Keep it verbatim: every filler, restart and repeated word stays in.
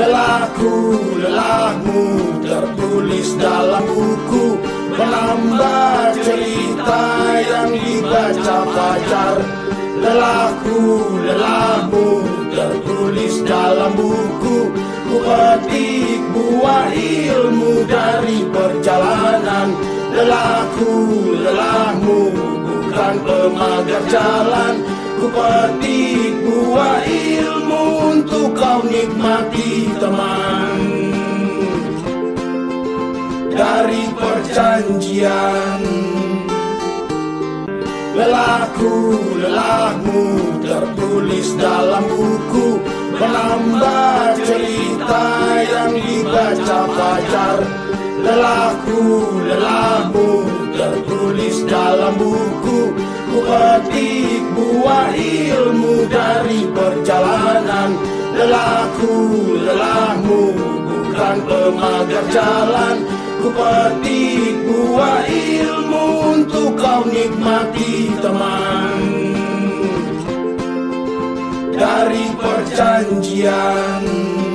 Lelahku, lelahmu tertulis dalam buku, menambah cerita yang dibaca Fajar. Lelahku, lelahmu tertulis dalam buku, ku petik buah ilmu dari perjalanan. Lelahku, lelahmu bukan pemagar jalan, ku petik buah ilmu untuk kau nikmati teman. Dari perjanjian, lelahku, lelahmu tertulis dalam buku, menambah cerita yang dibaca Fajar. Lelahku, lelahmu tertulis dalam buku, ku petik buah ilmu dari perjalanan. Lelahku, lelahmu bukan pemagar jalan, ku petik buah ilmu untuk kau nikmati teman. Dari perjanjian,